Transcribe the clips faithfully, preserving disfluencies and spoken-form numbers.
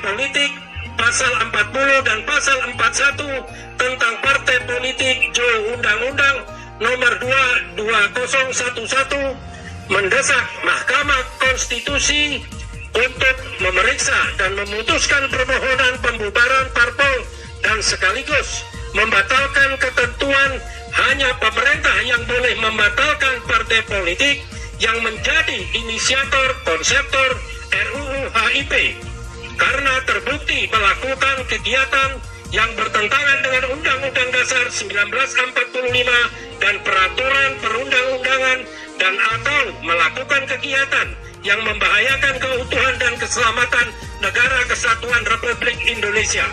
politik, pasal empat puluh dan pasal empat puluh satu tentang partai politik J Undang-Undang nomor dua dua nol satu satu mendesak Mahkamah Konstitusi untuk memeriksa dan memutuskan permohonan pembubaran parpol dan sekaligus membatalkan ketentuan hanya pemerintah yang boleh membatalkan partai politik yang menjadi inisiator konseptor R U U H I P karena terbukti melakukan kegiatan yang bertentangan dengan Undang-Undang Dasar seribu sembilan ratus empat puluh lima dan peraturan perundang-undangan dan atau melakukan kegiatan yang membahayakan keutuhan dan keselamatan Negara Kesatuan Republik Indonesia.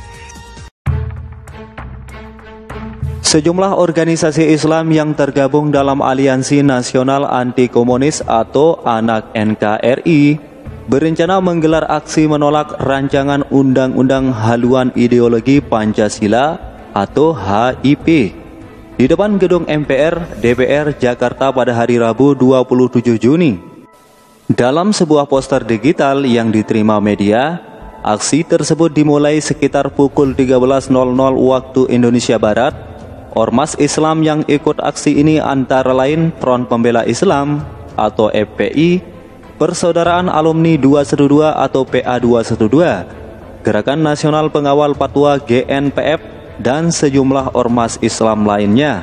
Sejumlah organisasi Islam yang tergabung dalam Aliansi Nasional Anti Komunis atau ANAK N K R I berencana menggelar aksi menolak rancangan Undang-Undang Haluan Ideologi Pancasila atau H I P di depan gedung M P R D P R Jakarta pada hari Rabu dua puluh tujuh Juni. Dalam sebuah poster digital yang diterima media, aksi tersebut dimulai sekitar pukul tiga belas waktu Indonesia Barat. Ormas Islam yang ikut aksi ini antara lain Front Pembela Islam atau F P I, Persaudaraan Alumni dua satu dua atau P A dua satu dua, Gerakan Nasional Pengawal Fatwa G N P F, dan sejumlah ormas Islam lainnya.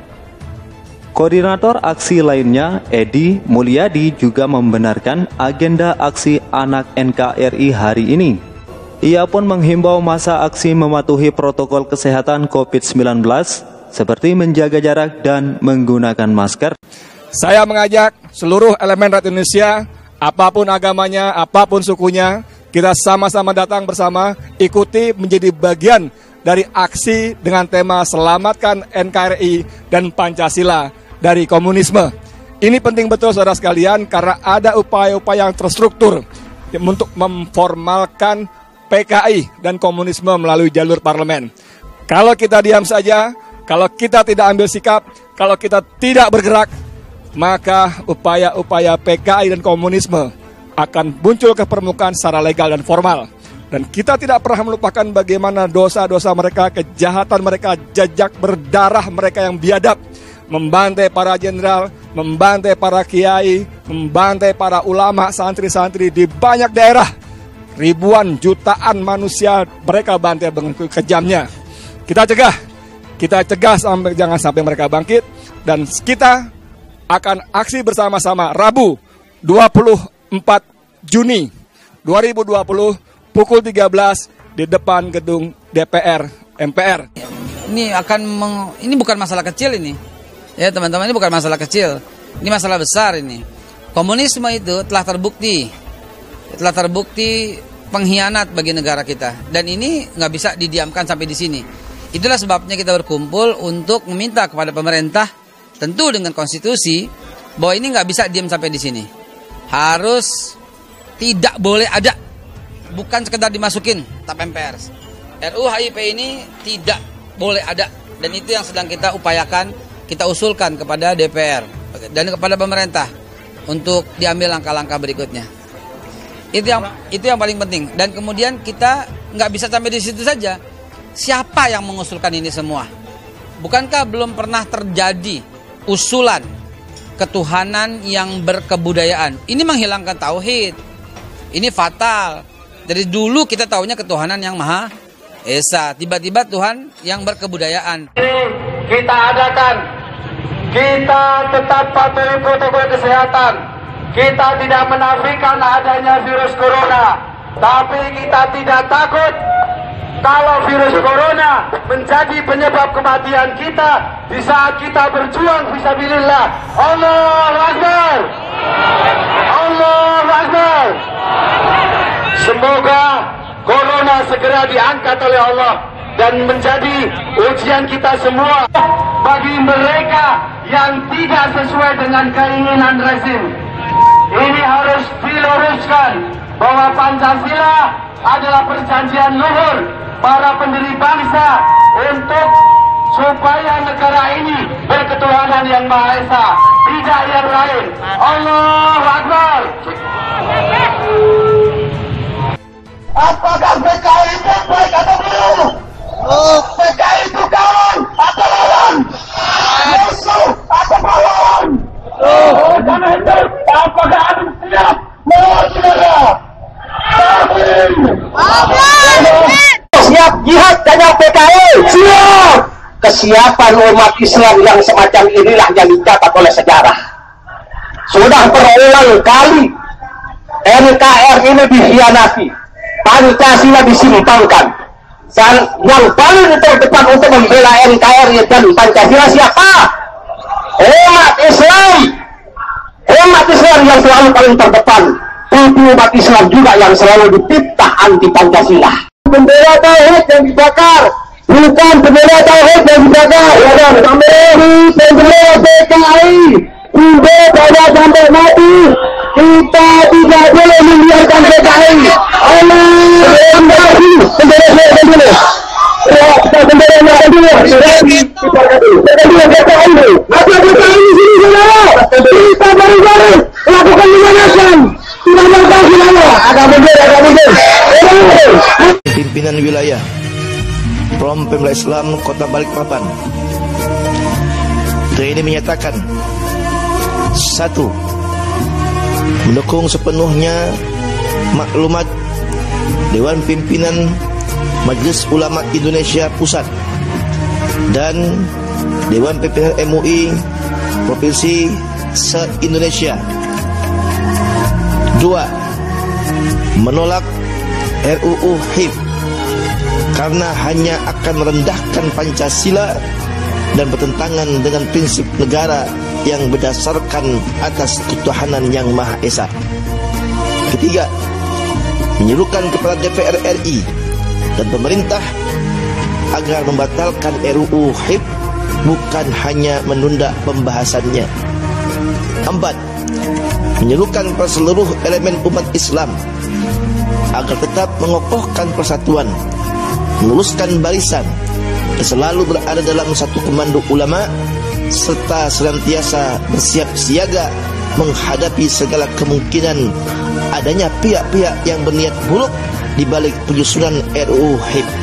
Koordinator aksi lainnya, Edi Mulyadi, juga membenarkan agenda aksi ANAK N K R I hari ini. Ia pun menghimbau masa aksi mematuhi protokol kesehatan COVID sembilan belas seperti menjaga jarak dan menggunakan masker. Saya mengajak seluruh elemen rakyat Indonesia, apapun agamanya, apapun sukunya, kita sama-sama datang bersama, ikuti menjadi bagian dari aksi dengan tema Selamatkan N K R I dan Pancasila dari Komunisme. Ini penting betul saudara sekalian karena ada upaya-upaya yang terstruktur untuk memformalkan P K I dan komunisme melalui jalur parlemen. Kalau kita diam saja, kalau kita tidak ambil sikap, kalau kita tidak bergerak, maka upaya-upaya P K I dan komunisme akan muncul ke permukaan secara legal dan formal. Dan kita tidak pernah melupakan bagaimana dosa-dosa mereka, kejahatan mereka, jejak berdarah mereka yang biadab, membantai para jenderal, membantai para kiai, membantai para ulama, santri-santri di banyak daerah. Ribuan jutaan manusia mereka bantai dengan kejamnya. Kita cegah, kita cegah sampai jangan sampai mereka bangkit, dan kita akan aksi bersama-sama Rabu dua puluh empat Juni dua ribu dua puluh pukul tiga belas di depan gedung D P R M P R. Ini akan meng, ini bukan masalah kecil ini. Ya teman-teman, ini bukan masalah kecil. Ini masalah besar ini. Komunisme itu telah terbukti telah terbukti pengkhianat bagi negara kita, dan ini nggak bisa didiamkan sampai di sini. Itulah sebabnya kita berkumpul untuk meminta kepada pemerintah, tentu dengan konstitusi, bahwa ini nggak bisa diam sampai di sini. Harus tidak boleh ada, bukan sekedar dimasukin tap M P R. R U U H I P ini tidak boleh ada, dan itu yang sedang kita upayakan, kita usulkan kepada D P R dan kepada pemerintah untuk diambil langkah-langkah berikutnya. Itu yang itu yang paling penting. Dan kemudian kita nggak bisa sampai di situ saja. Siapa yang mengusulkan ini semua? Bukankah belum pernah terjadi usulan ketuhanan yang berkebudayaan? Ini menghilangkan tauhid. Ini fatal. Dari dulu kita tahunya ketuhanan yang Maha Esa. Tiba-tiba Tuhan yang berkebudayaan. Ini kita adakan. Kita tetap patuhi protokol kesehatan. Kita tidak menafikan adanya virus corona, tapi kita tidak takut kalau virus corona menjadi penyebab kematian kita di saat kita berjuang fisabilillah. Allahu Akbar. Allahu Akbar. Semoga corona segera diangkat oleh Allah dan menjadi ujian kita semua bagi mereka yang tidak sesuai dengan keinginan rezim. Ini harus diluruskan bahwa Pancasila adalah perjanjian luhur para pendiri bangsa untuk supaya negara ini berketuhanan yang Maha Esa, tidak yang lain. Allahu Akbar. Apakah siap jihad dengan P K I? Siap. Kesiapan umat Islam yang semacam inilah yang dicatat oleh sejarah. Sudah berulang kali N K R I ini dikhianati, Pancasila disimpangkan. Dan yang paling terdepan untuk membela N K R I dan Pancasila siapa? Umat Islam. Umat Islam yang selalu paling terdepan. Tapi umat Islam juga yang selalu dipitnah anti Pancasila. Bendera tauhid yang dibakar, bukan bendera tauhid yang dibakar. Kami bendera P K I sudah pada sampai mati. Kita tidak boleh membiarkan P K I. Allah bendera dulu, bendera dulu. Kita bendera dulu. Bendera P K I dulu. Apa P K I di sini saudara? Kita bareng-bareng lakukan pemanasan. Tidak mau gimana? Ada bendera, ada bendera. Pimpinan wilayah Prom Pemda Islam Kota Balikpapan ini menyatakan satu, mendukung sepenuhnya maklumat Dewan Pimpinan Majelis Ulama Indonesia Pusat dan Dewan Pimpinan M U I Provinsi se-Indonesia. Dua, menolak R U U H I P karena hanya akan merendahkan Pancasila dan bertentangan dengan prinsip negara yang berdasarkan atas ketuhanan yang Maha Esa. Ketiga, menyerukan kepada D P R R I dan pemerintah agar membatalkan R U U H I P, bukan hanya menunda pembahasannya. Empat, menyerukan kepada seluruh elemen umat Islam agar tetap mengokohkan persatuan, meluruskan barisan, dan selalu berada dalam satu komando ulama, serta senantiasa bersiap siaga menghadapi segala kemungkinan adanya pihak-pihak yang berniat buruk di balik penyusunan R U U H I P.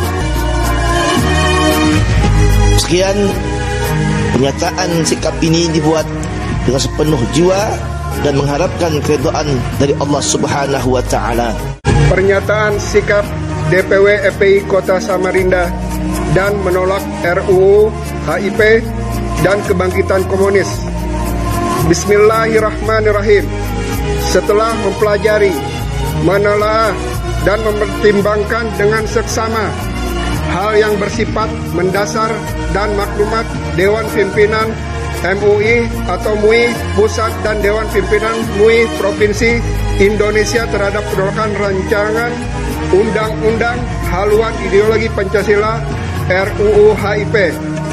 Sekian, pernyataan sikap ini dibuat dengan sepenuh jiwa dan mengharapkan keridhaan dari Allah Subhanahu wa taala. Pernyataan sikap D P W F P I Kota Samarinda dan menolak R U U H I P dan kebangkitan komunis. Bismillahirrahmanirrahim. Setelah mempelajari, menelaah dan mempertimbangkan dengan seksama hal yang bersifat mendasar dan maklumat Dewan Pimpinan M U I atau M U I Pusat dan Dewan Pimpinan M U I Provinsi Indonesia terhadap penolakan rancangan Undang-Undang Haluan Ideologi Pancasila R U U H I P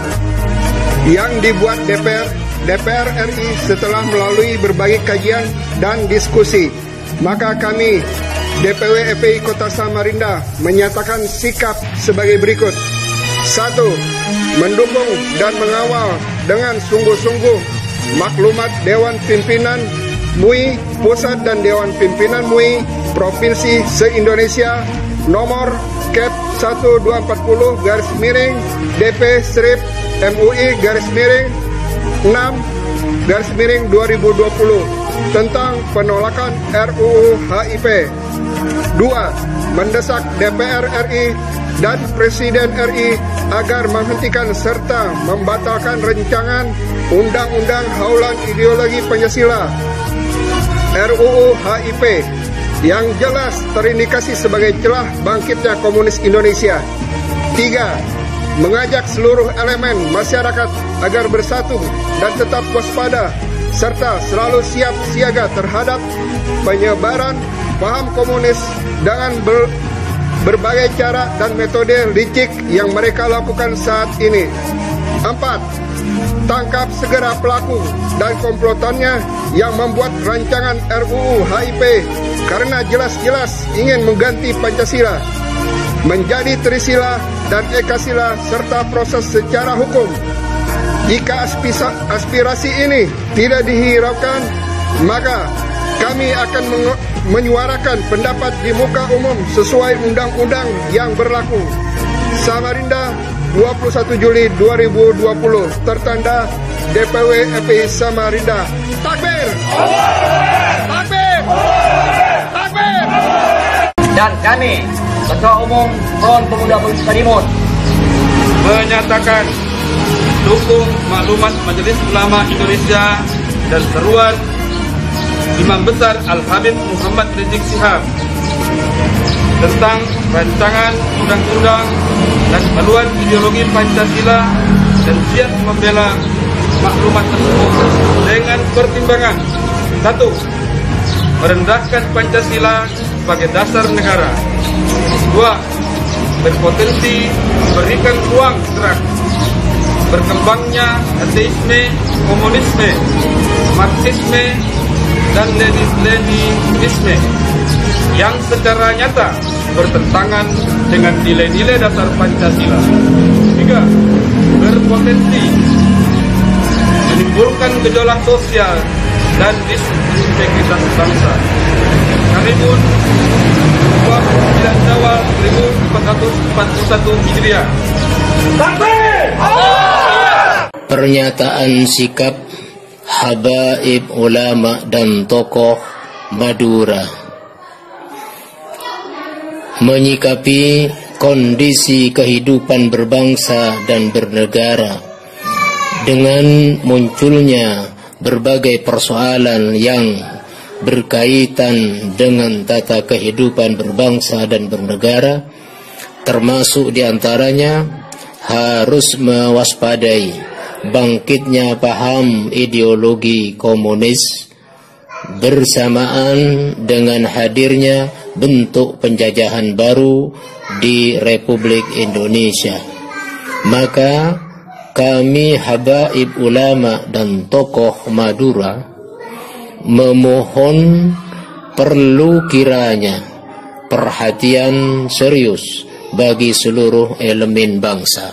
yang dibuat D P R D P R R I setelah melalui berbagai kajian dan diskusi. Maka kami D P W F P I Kota Samarinda menyatakan sikap sebagai berikut. Satu, mendukung dan mengawal dengan sungguh-sungguh maklumat Dewan Pimpinan M U I Pusat dan Dewan Pimpinan M U I Provinsi se-Indonesia nomor K E P seribu dua ratus empat puluh garis miring D P strip M U I garis miring enam garis miring dua ribu dua puluh tentang penolakan R U U H I P. Dua, mendesak D P R R I dan Presiden R I agar menghentikan serta membatalkan rancangan Undang-Undang Haluan Ideologi Pancasila R U U H I P yang jelas terindikasi sebagai celah bangkitnya komunis Indonesia. Tiga, mengajak seluruh elemen masyarakat agar bersatu dan tetap waspada serta selalu siap siaga terhadap penyebaran paham komunis dengan ber, berbagai cara dan metode licik yang mereka lakukan saat ini. Empat, tangkap segera pelaku dan komplotannya yang membuat rancangan R U U H I P karena jelas-jelas ingin mengganti Pancasila menjadi Trisila dan Ekasila serta proses secara hukum. Jika aspirasi ini tidak dihiraukan, maka kami akan menyuarakan pendapat di muka umum sesuai undang-undang yang berlaku. Samarinda, dua puluh satu Juli dua ribu dua puluh, tertanda D P W F P I Samarinda. Takbir! Takbir! Takbir! Dan kami, Ketua Umum Front Pemuda Kalimun, menyatakan dukung maklumat Majelis Ulama Indonesia dan seruan Imam Besar Al-Habib Muhammad Rizik Syihab tentang rancangan undang-undang dan haluan ideologi Pancasila dan siap membela maklumat tersebut dengan pertimbangan: satu, merendahkan Pancasila sebagai dasar negara; dua, berpotensi memberikan ruang gerak berkembangnya ateisme, komunisme, marxisme, dan leninisme yang secara nyata bertentangan dengan nilai-nilai dasar Pancasila. Tiga, berpotensi menimbulkan gejolak sosial dan disintegritas bangsa. Kalimun, dua puluh sembilan Syawal seribu empat ratus empat puluh satu Hijriah. Pernyataan sikap habaib ulama dan tokoh Madura menyikapi kondisi kehidupan berbangsa dan bernegara dengan munculnya berbagai persoalan yang berkaitan dengan tata kehidupan berbangsa dan bernegara, termasuk diantaranya harus mewaspadai bangkitnya paham ideologi komunis bersamaan dengan hadirnya bentuk penjajahan baru di Republik Indonesia. Maka kami habaib ulama dan tokoh Madura memohon perlu kiranya perhatian serius bagi seluruh elemen bangsa.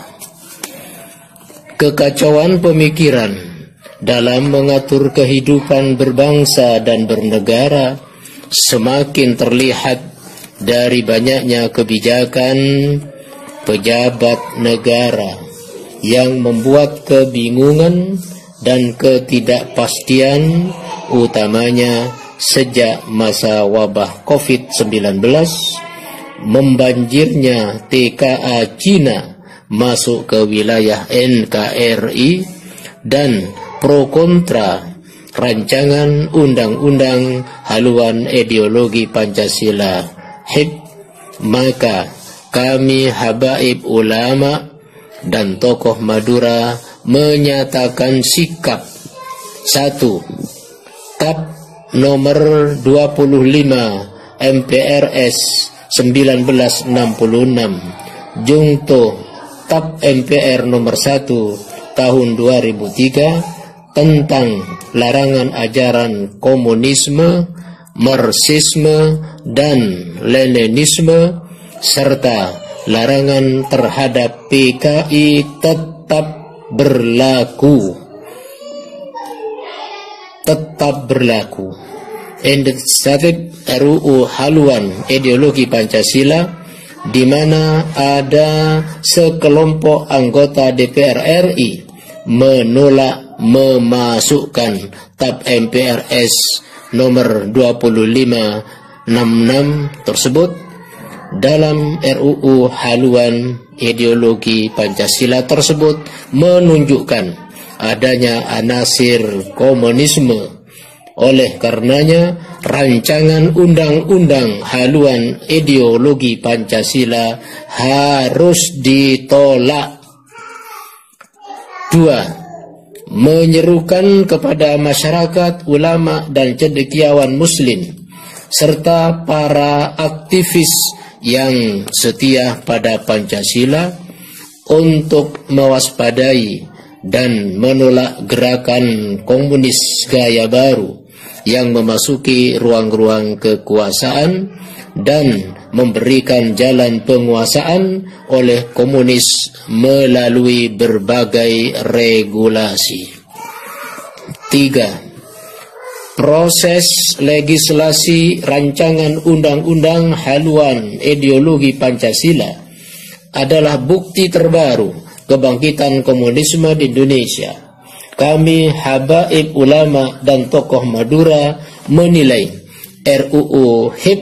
Kekacauan pemikiran dalam mengatur kehidupan berbangsa dan bernegara semakin terlihat dari banyaknya kebijakan pejabat negara yang membuat kebingungan dan ketidakpastian, utamanya sejak masa wabah covid sembilan belas, membanjirnya T K A Cina masuk ke wilayah N K R I dan pro kontra rancangan undang-undang haluan ideologi Pancasila H I P, maka kami habaib ulama dan tokoh Madura menyatakan sikap: satu, T A P nomor dua puluh lima M P R S seribu sembilan ratus enam puluh enam Jungto T A P M P R nomor satu tahun dua ribu tiga tentang larangan ajaran komunisme, marxisme, dan leninisme serta larangan terhadap P K I tetap berlaku. Tetap berlaku. Inisiatif R U U haluan ideologi Pancasila, di mana ada sekelompok anggota D P R R I menolak memasukkan T A P M P R S nomor dua puluh lima enam puluh enam tersebut dalam R U U haluan ideologi Pancasila tersebut, menunjukkan adanya anasir komunisme. Oleh karenanya, rancangan undang-undang haluan ideologi Pancasila harus ditolak. Dua, menyerukan kepada masyarakat, ulama, dan cendekiawan muslim serta para aktivis yang setia pada Pancasila untuk mewaspadai dan menolak gerakan komunis gaya baru yang memasuki ruang-ruang kekuasaan dan memberikan jalan penguasaan oleh komunis melalui berbagai regulasi. Tiga, proses legislasi rancangan undang-undang haluan ideologi Pancasila adalah bukti terbaru kebangkitan komunisme di Indonesia. Kami habaib ulama dan tokoh Madura menilai R U U H I P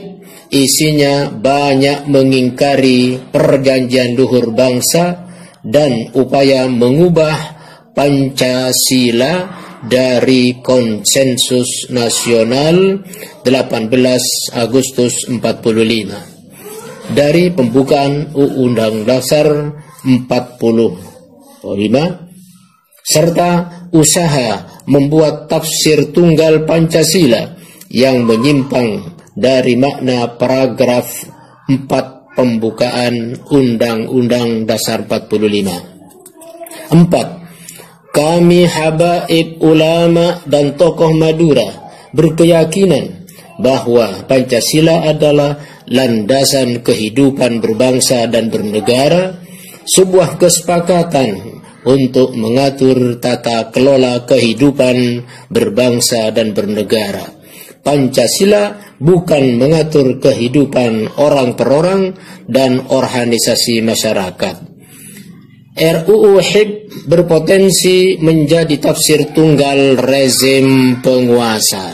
isinya banyak mengingkari perjanjian luhur bangsa dan upaya mengubah Pancasila dari konsensus nasional delapan belas Agustus empat puluh lima dari pembukaan Undang Dasar empat puluh lima serta usaha membuat tafsir tunggal Pancasila yang menyimpang dari makna paragraf empat pembukaan Undang-Undang Dasar empat puluh lima. Empat, kami habaib ulama dan tokoh Madura berkeyakinan bahwa Pancasila adalah landasan kehidupan berbangsa dan bernegara, sebuah kesepakatan untuk mengatur tata kelola kehidupan berbangsa dan bernegara. Pancasila bukan mengatur kehidupan orang per orang dan organisasi masyarakat. R U U H I B berpotensi menjadi tafsir tunggal rezim penguasa.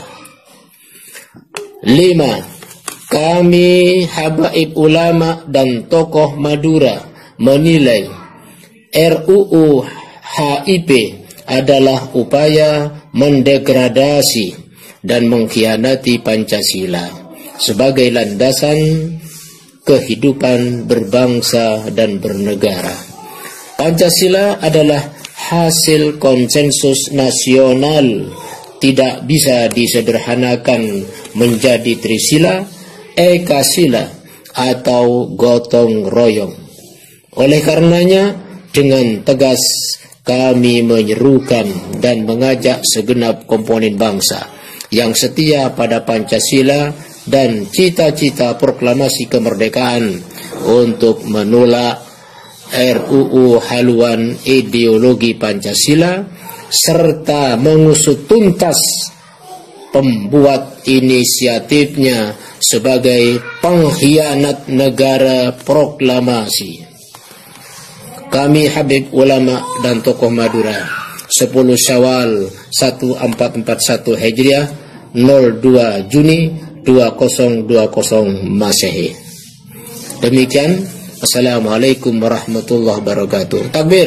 Lima, kami habaib ulama dan tokoh Madura menilai R U U H I P adalah upaya mendegradasi dan mengkhianati Pancasila sebagai landasan kehidupan berbangsa dan bernegara. Pancasila adalah hasil konsensus nasional, tidak bisa disederhanakan menjadi Trisila, Ekasila, atau gotong royong. Oleh karenanya, dengan tegas kami menyerukan dan mengajak segenap komponen bangsa yang setia pada Pancasila dan cita-cita proklamasi kemerdekaan untuk menolak R U U haluan ideologi Pancasila serta mengusut tuntas pembuat inisiatifnya sebagai pengkhianat negara proklamasi. Kami Habib Ulama dan tokoh Madura, sepuluh Syawal seribu empat ratus empat puluh satu Hijriah, nol dua Juni dua ribu dua puluh Masehi. Demikian, Assalamualaikum warahmatullahi wabarakatuh. Takbir.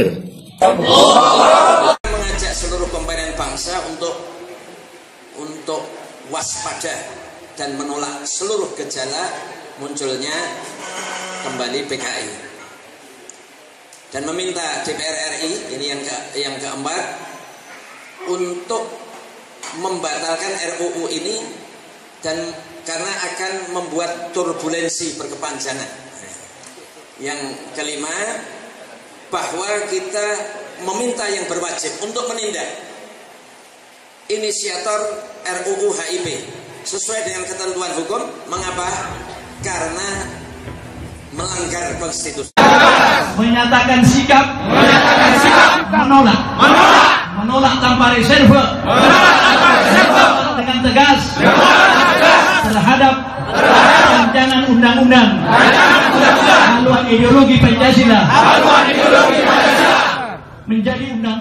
Mengajak seluruh komponen bangsa untuk untuk waspada dan menolak seluruh gejala munculnya kembali P K I. Dan meminta D P R R I, ini yang ke, yang keempat, untuk membatalkan R U U ini dan karena akan membuat turbulensi berkepanjangan. Yang kelima, bahwa kita meminta yang berwajib untuk menindak inisiator R U U H I P sesuai dengan ketentuan hukum. Mengapa? Karena melanggar konstitusi. Menyatakan sikap, menyatakan sikap, menolak, menolak, menolak tanpa reserve, menolak tanpa reserve, dengan tegas, dengan tegas terhadap rancangan undang-undang, haluan ideologi Pancasila, haluan ideologi Pancasila menjadi undang